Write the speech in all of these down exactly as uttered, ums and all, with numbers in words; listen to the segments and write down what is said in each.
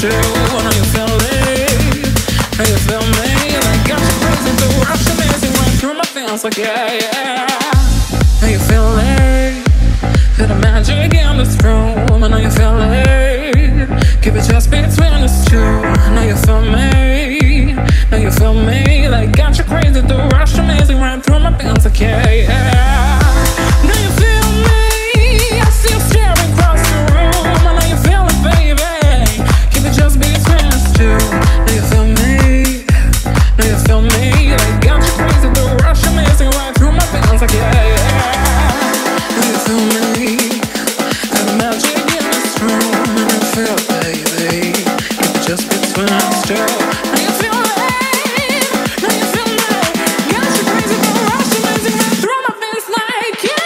too. I know you feel it, know you feel me. Like got you crazy, the rush amazing right through my veins. Like yeah, yeah. Know you feel it, feel the magic in this room. I know you feel it, keep it just between us two. I know you feel me, know you feel me. Like got you crazy, the rush amazing right through my veins. Like yeah, yeah. Know you feel me, I see you staring across the room. I know you feel it, baby, keep it just between us two. Know you feel me, know you feel me. Like got you crazy, the rush amazing right through my veins. Like yeah, yeah. Know you feel me, got the magic in this room. I know you feel it, baby, keep it just between us two. Know you feel it, know you feel me. Got you crazy, the rush amazing right through my veins. Like yeah.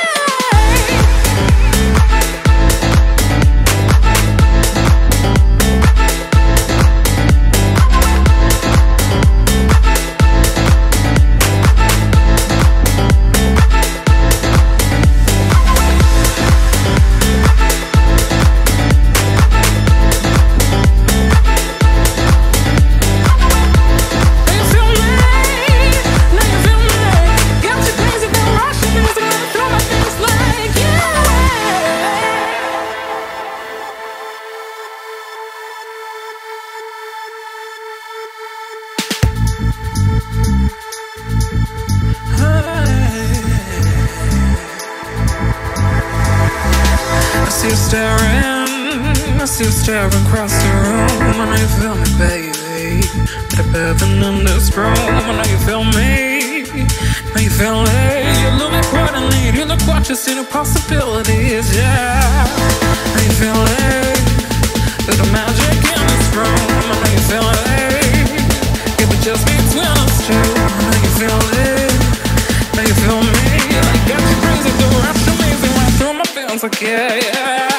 I see you staring, I see you staring across the room. I know you feel me, baby, better than in this room. I know you feel me, know you feel it. You look like what I need, you look what you see, the possibilities, yeah. Know you feel it, there's the magic in this room. I know you feel it, keep it just between us two. I know you feel it, know you feel me. Like got you crazy, the rush amazing right through my veins. Like yeah, yeah.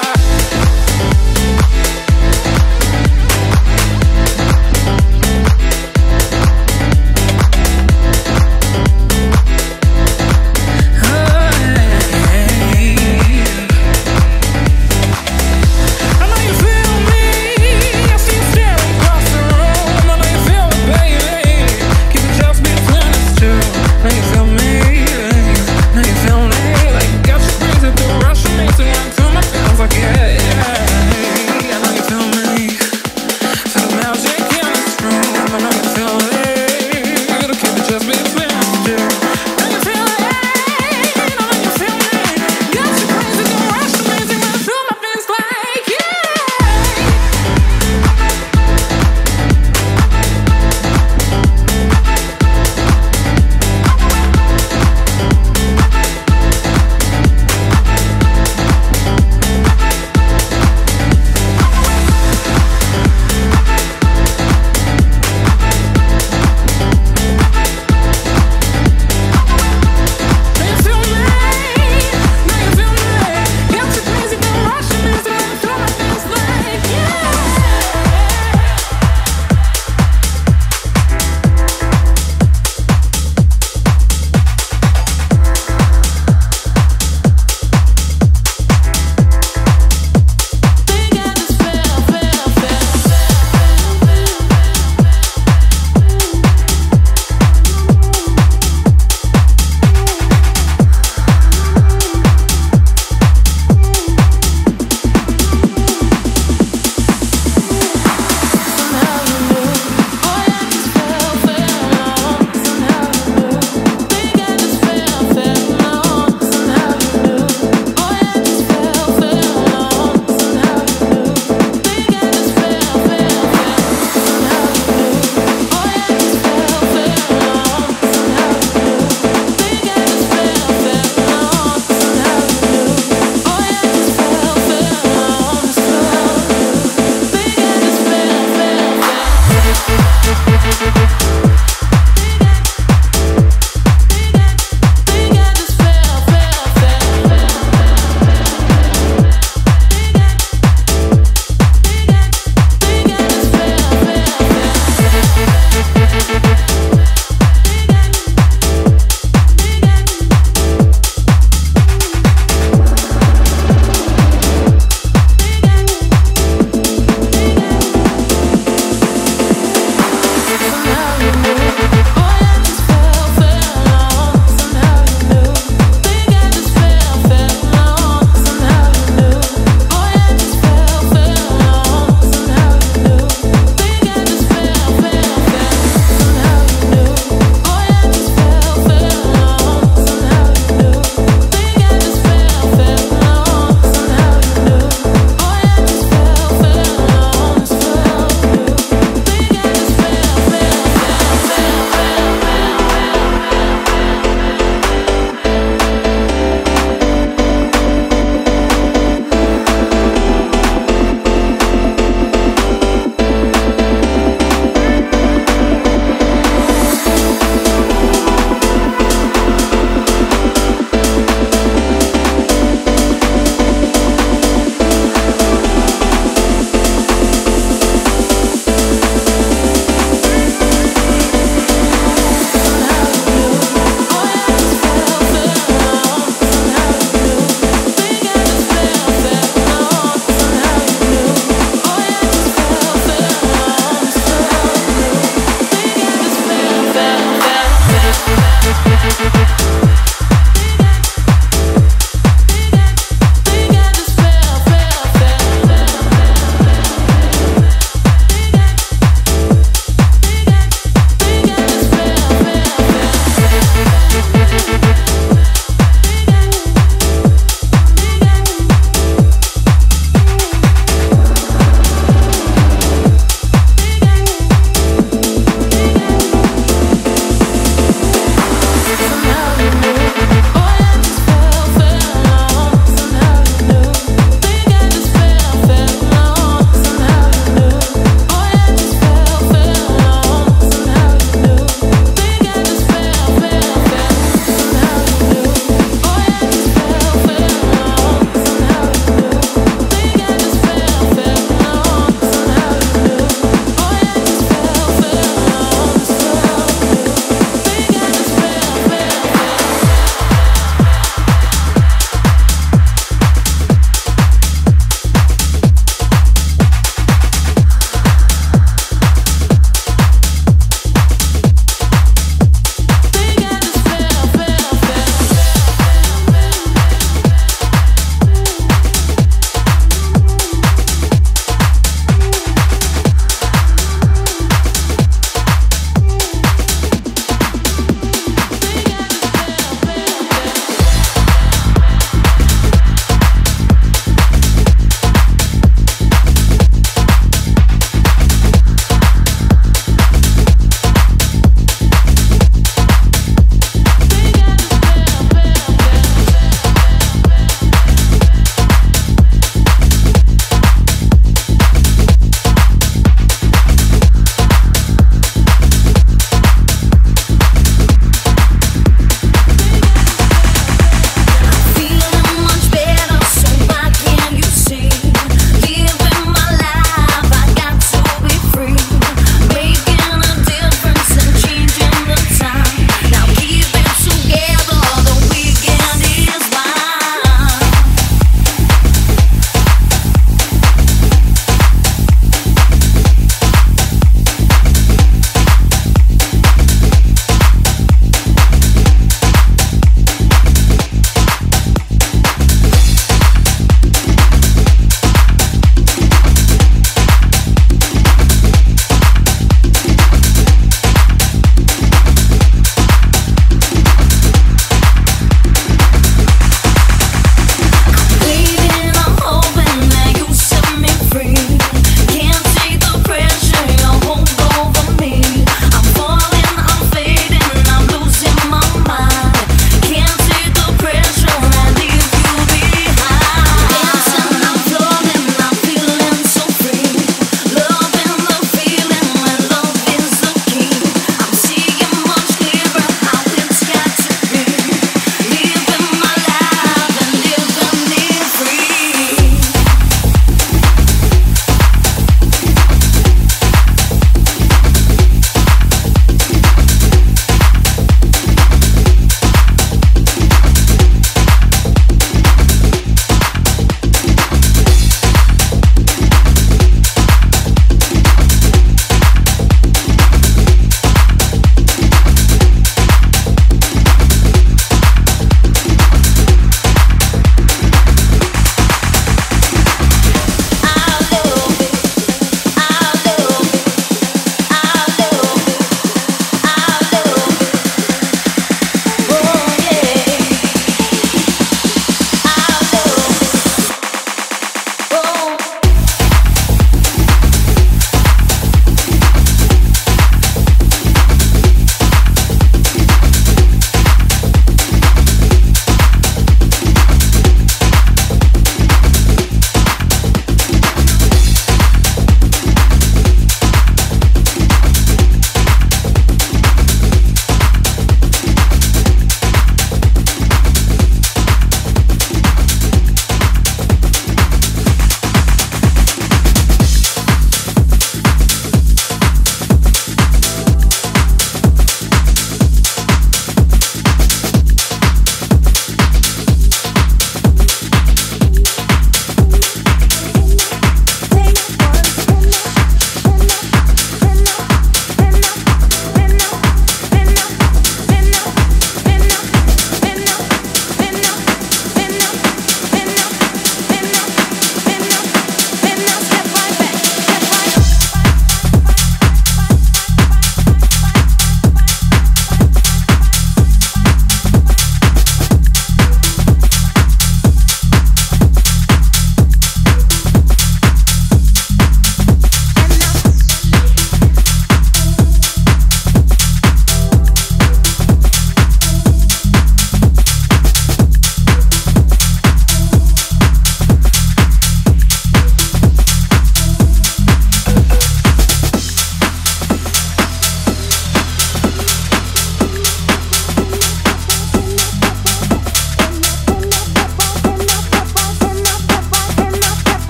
Yeah.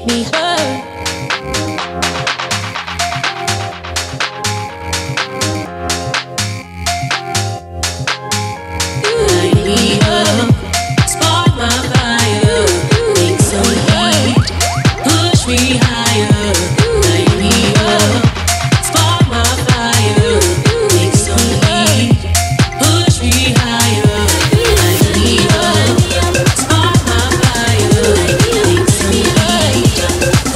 make me hurt. Light me up, spark my fire, make some heat, push me higher. Light me up, spark my fire, make some heat, push me higher. Light me up, spark my fire, make some heat.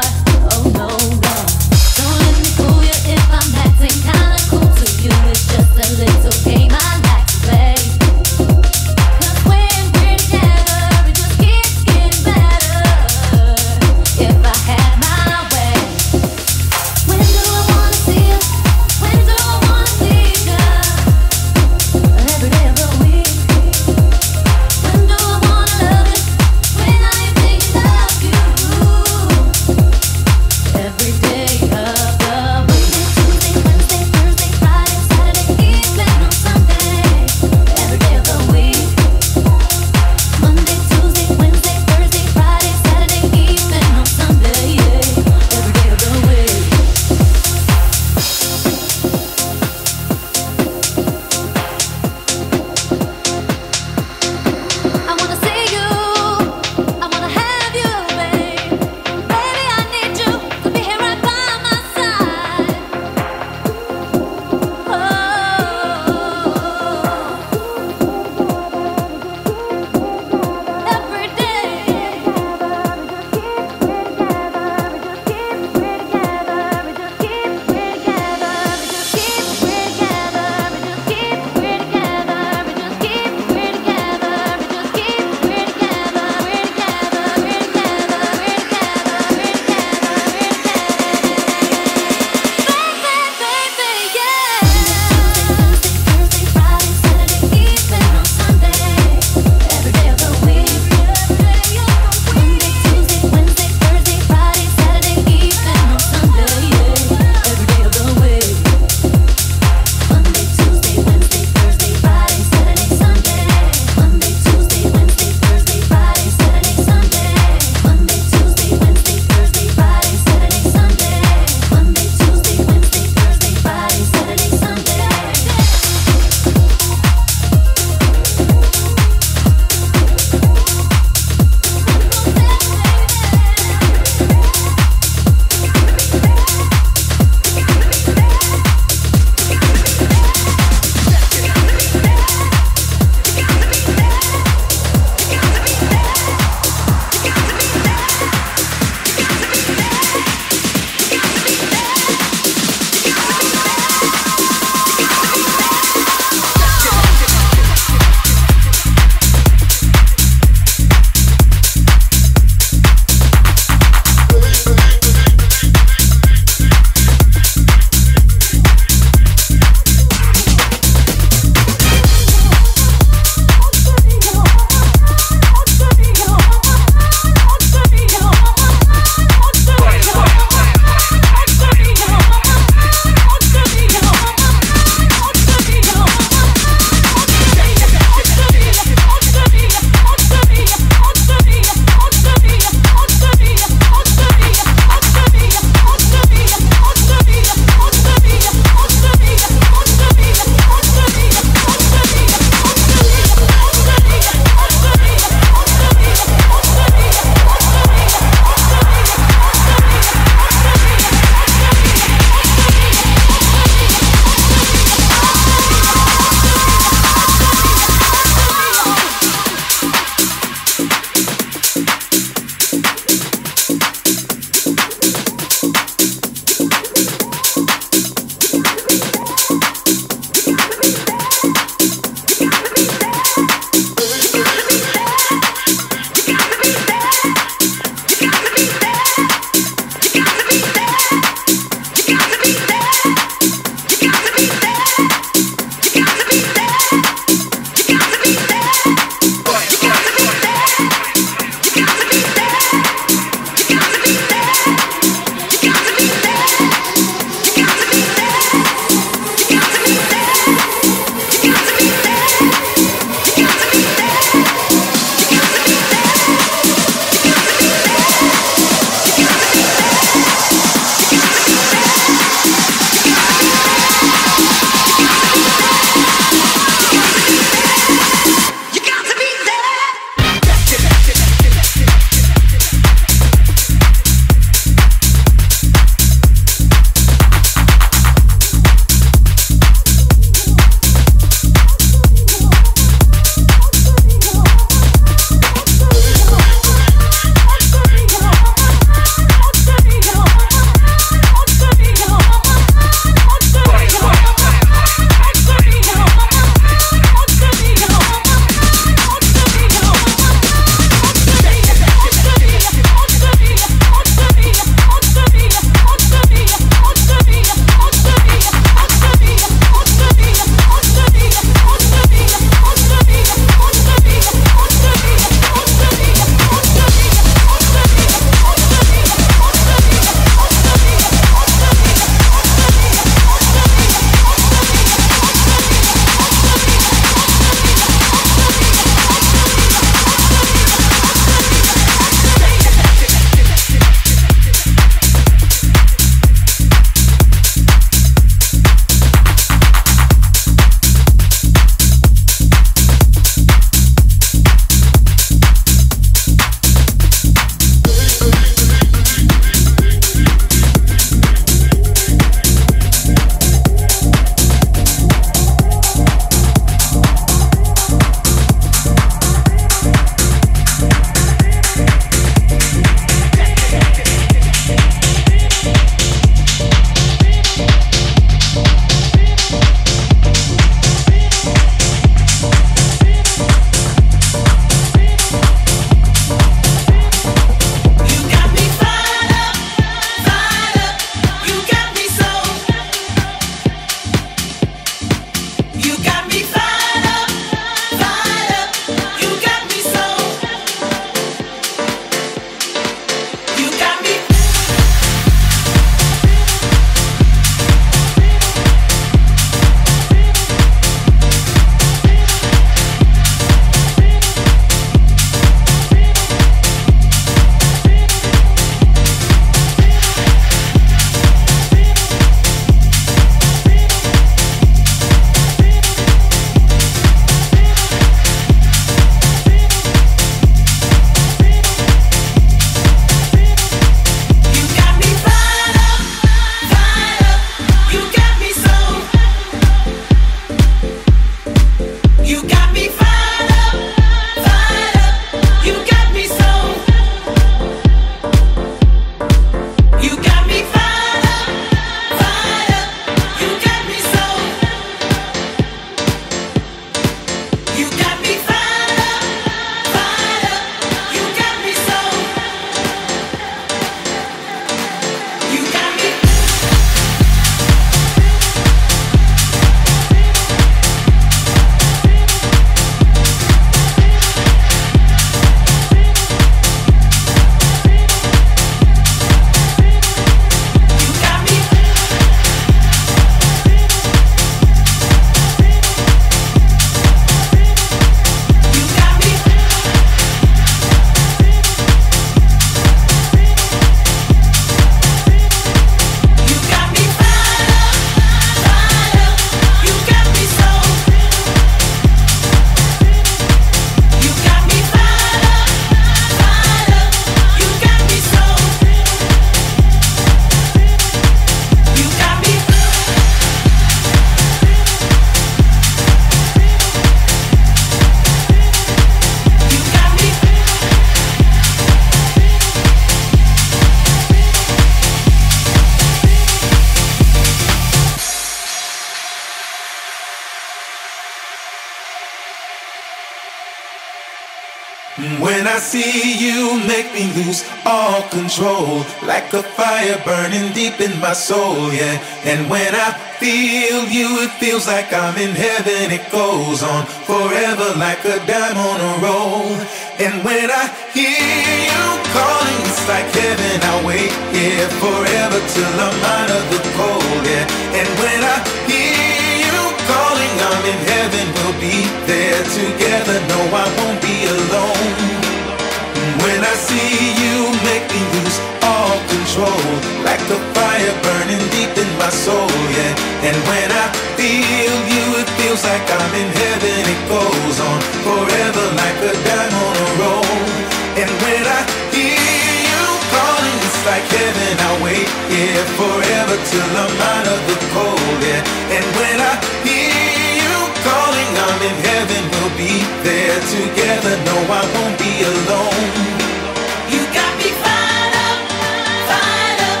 when I see you, make me lose all control, like a fire burning deep in my soul, yeah. And when I feel you, it feels like I'm in heaven. It goes on forever like a dime on a roll. And when I hear you calling, it's like heaven. I wait here forever till I'm out of the cold, yeah. And when I hear you calling, I'm in heaven. We'll be there together. No, I won't be alone. When I see you, make me lose all control, like a fire burning deep in my soul, yeah. And when I feel you, it feels like I'm in heaven. It goes on forever like a dime on a roll. And when I hear you calling, it's like heaven. I wait here forever till I'm out of the cold, yeah. And when I hear you calling, I'm in heaven. We'll be there together. No, I won't be alone. You got me fired up, fired up.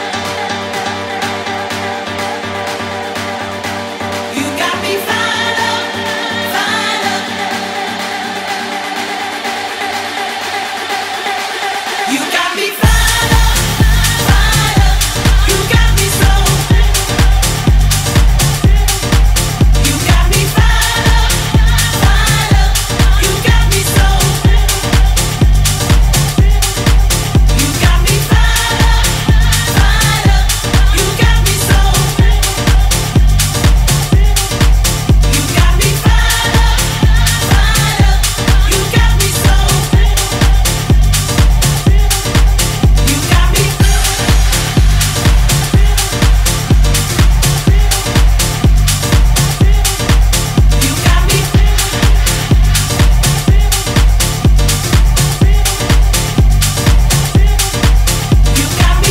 You got me fired up, fired up. You got me fired up, fired up. You got me so. You got me fired up, fired up. You got me so. You got me fired up, fired up. You got me so. You got me fired up, fired up. You got me so. You got me. You got me. You got me.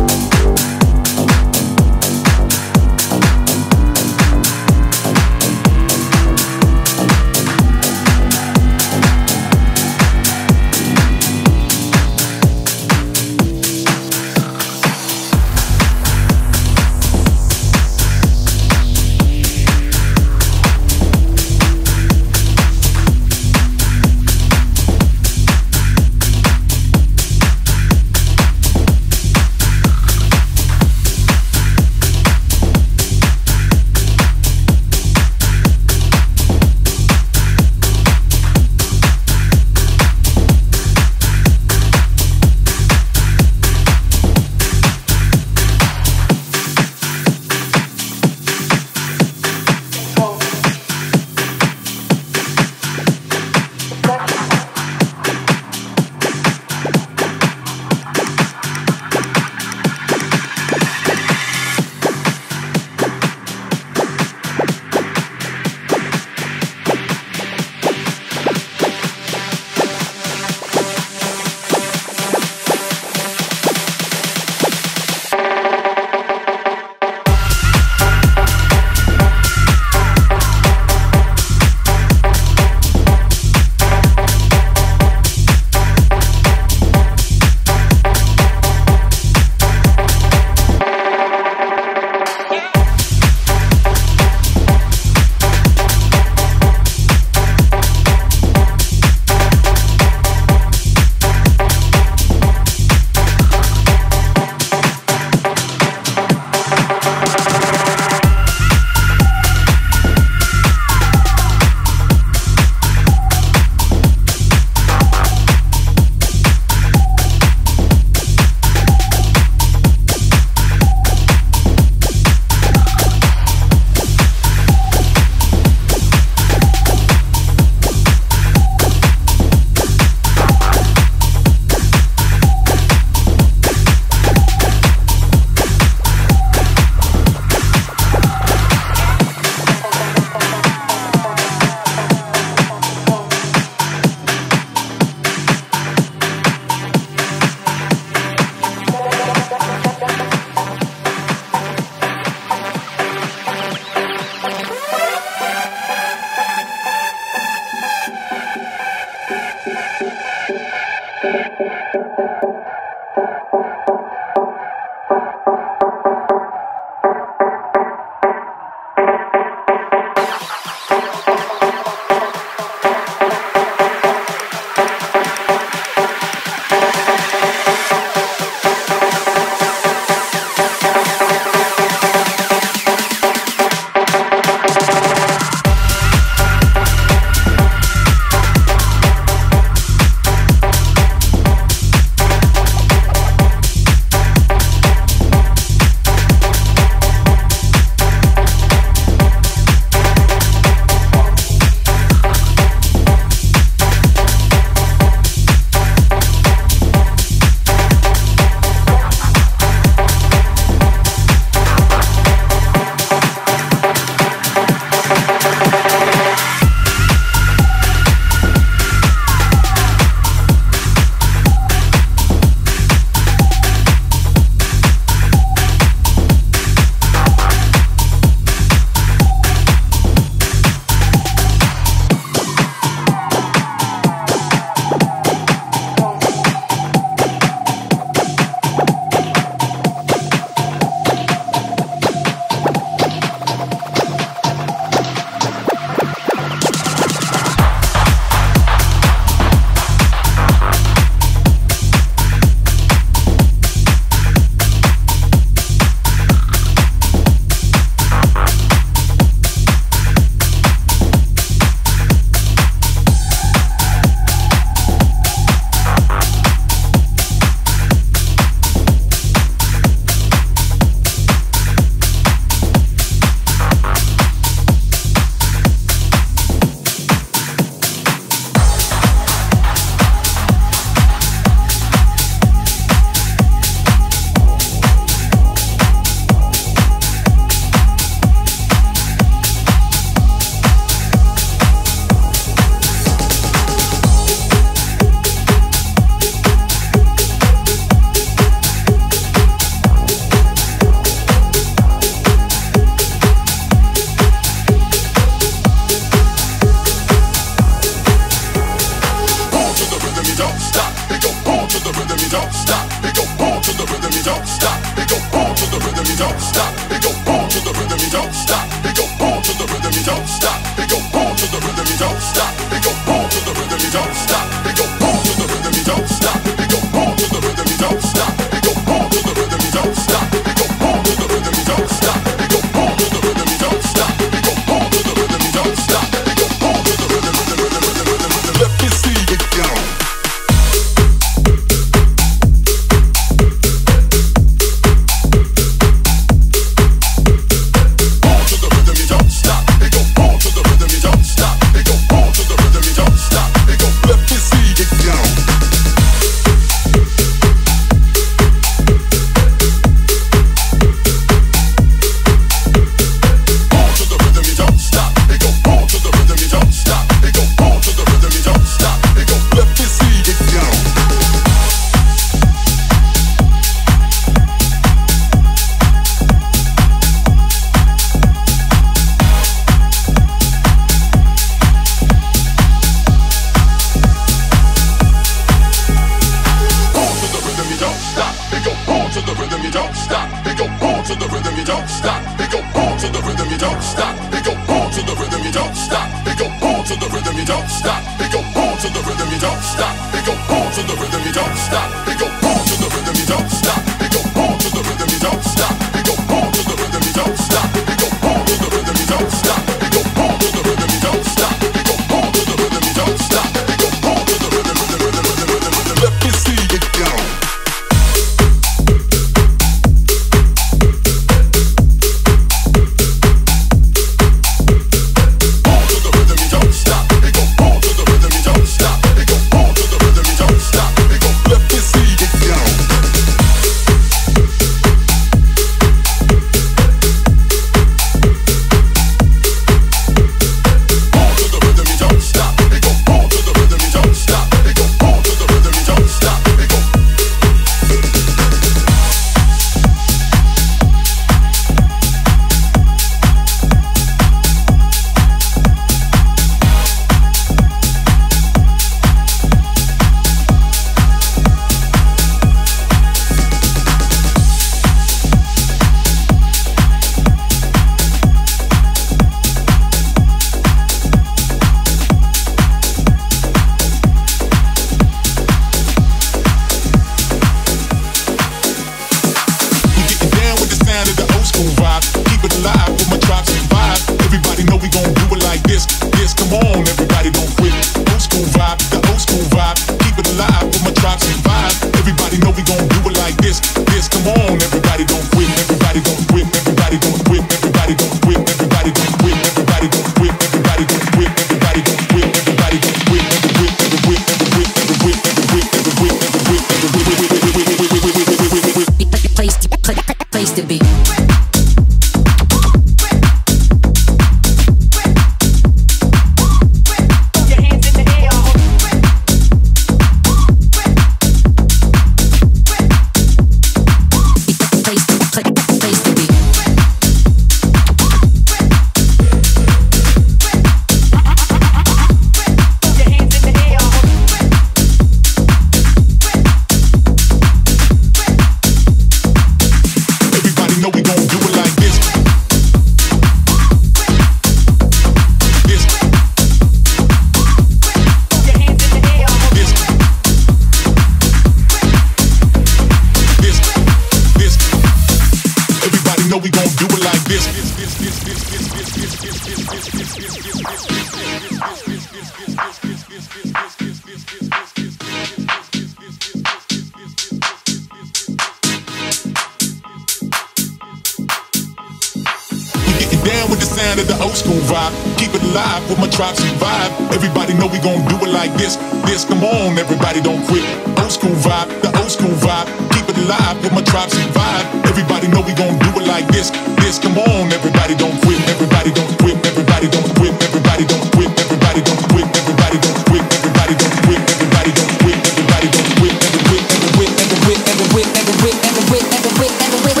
Down with the sound of the old school vibe. Keep it alive with my tribe survive. Everybody know we gon' do it like this. This, come on, everybody don't quit. Old school vibe, the old school vibe. Keep it alive with my tribe survive. Everybody know we gon' do it like this. This, come on, everybody don't quit. Everybody don't quit. Everybody don't quit. Everybody don't quit. Everybody don't quit. Everybody don't quit. Everybody don't quit. Everybody don't quit. Everybody don't quit. Never quit. Never quit. Never quit. Never quit. Never quit. Never quit. Never quit. Never quit.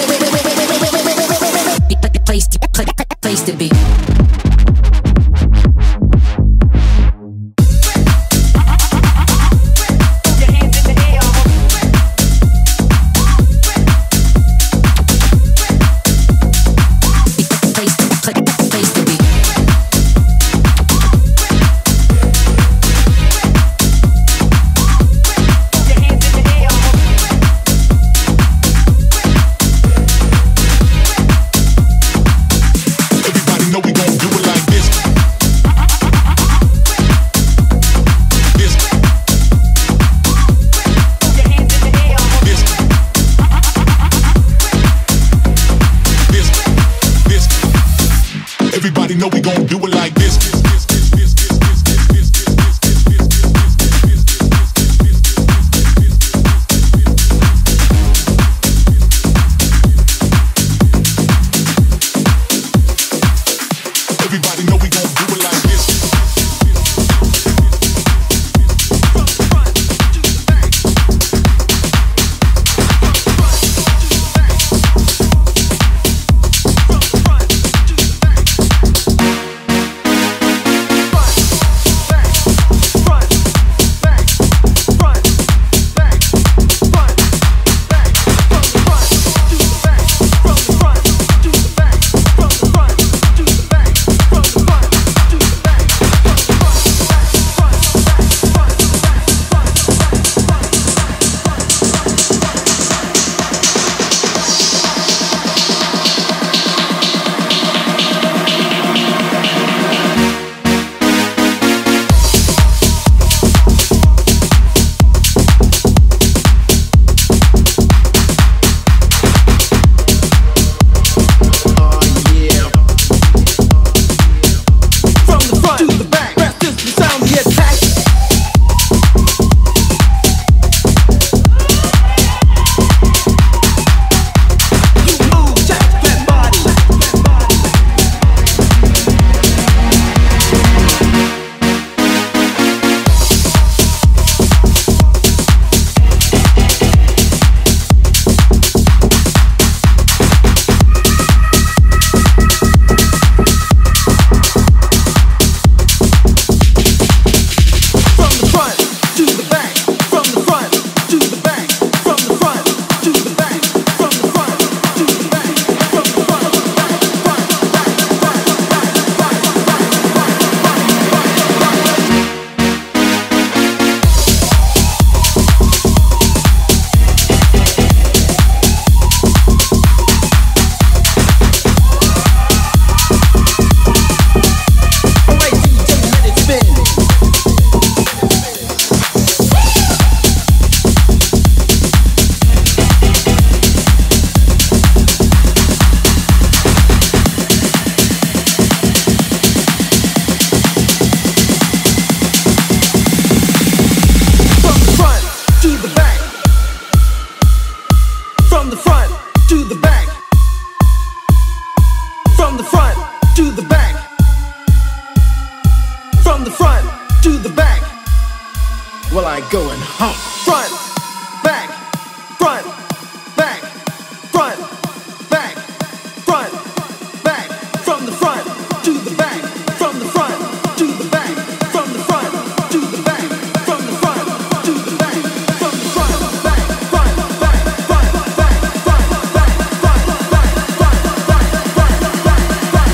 Place to, place to be. Everybody know we gon' do it like this. Everybody know we gon' do it like this. Well, I going home. Front, back, front, back, front, back, front, back, from the front to the back, from the front to the back, from the front to the back, from the front to the back, from the front, back, front, back, front, back, front, back, front, back, front, back, front, back, front,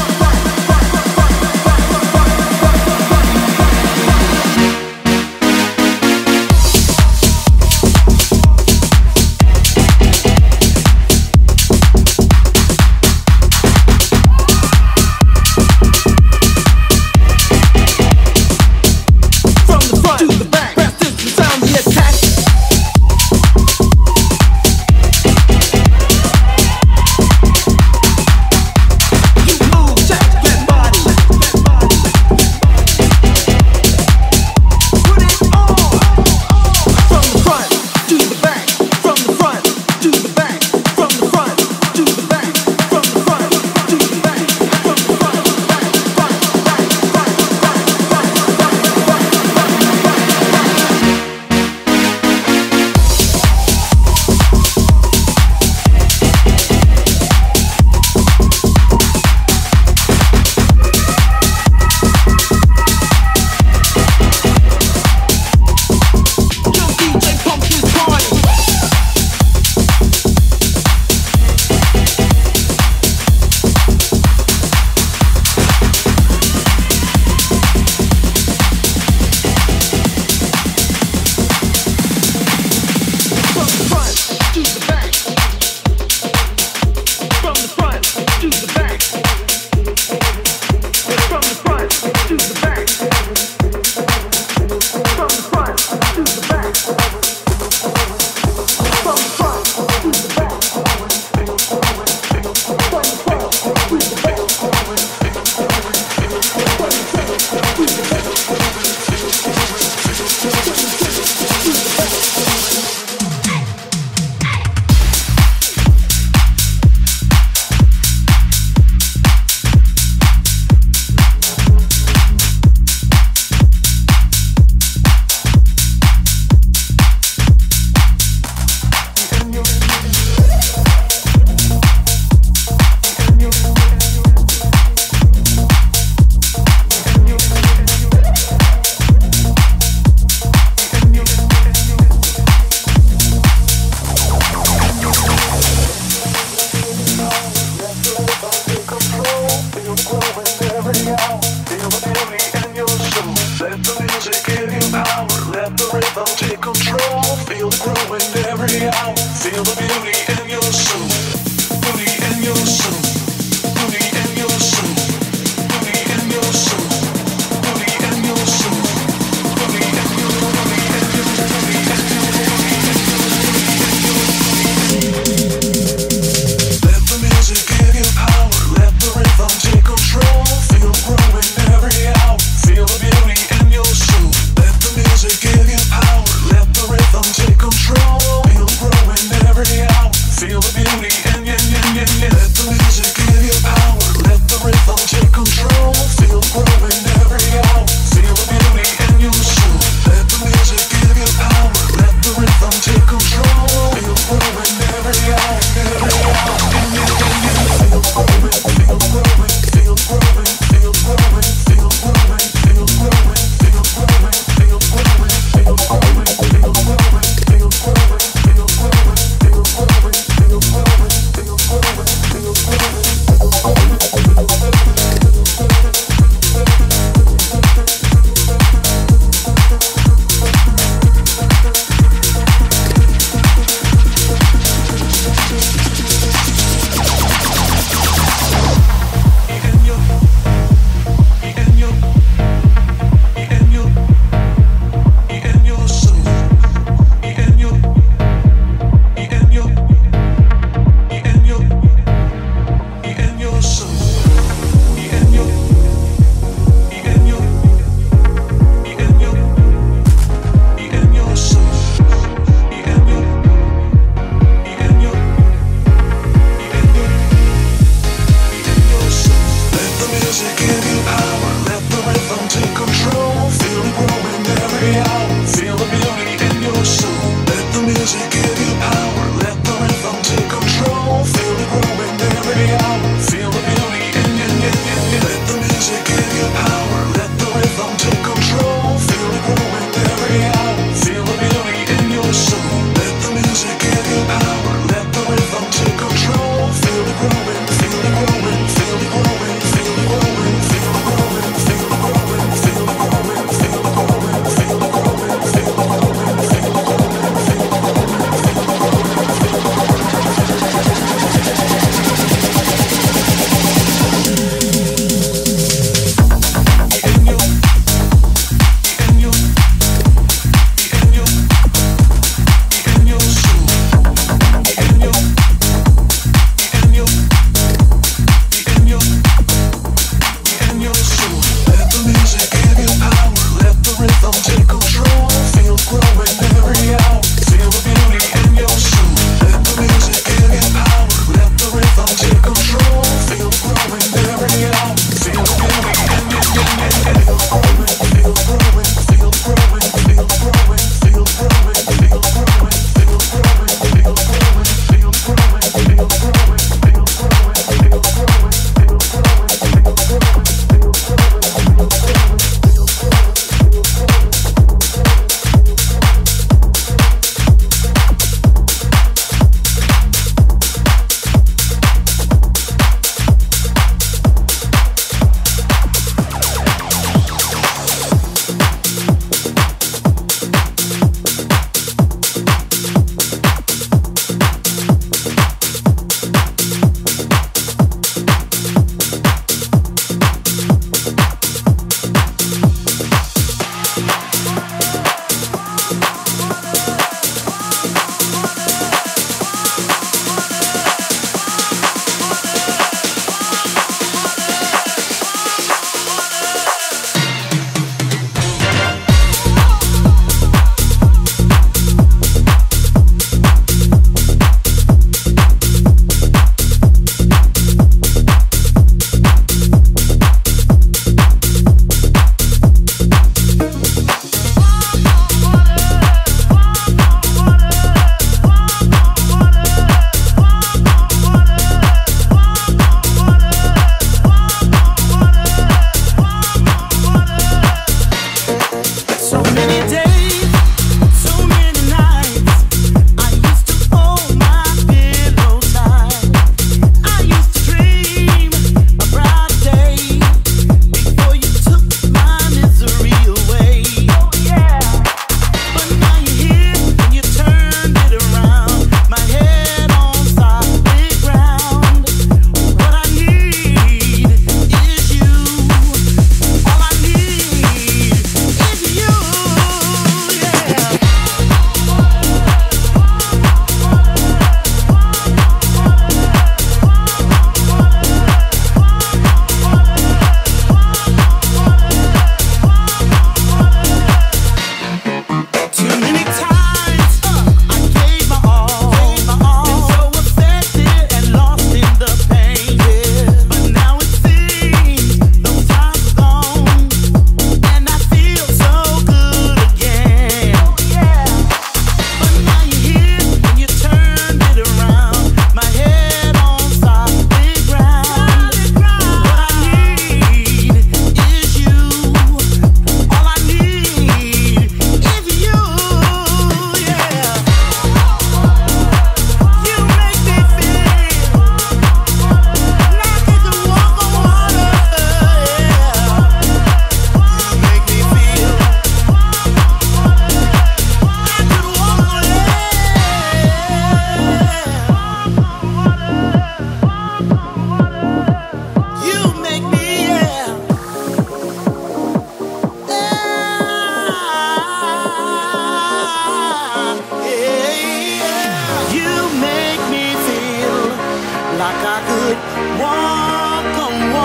back, front,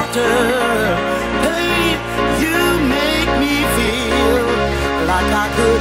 doctor. Hey, you make me feel like I could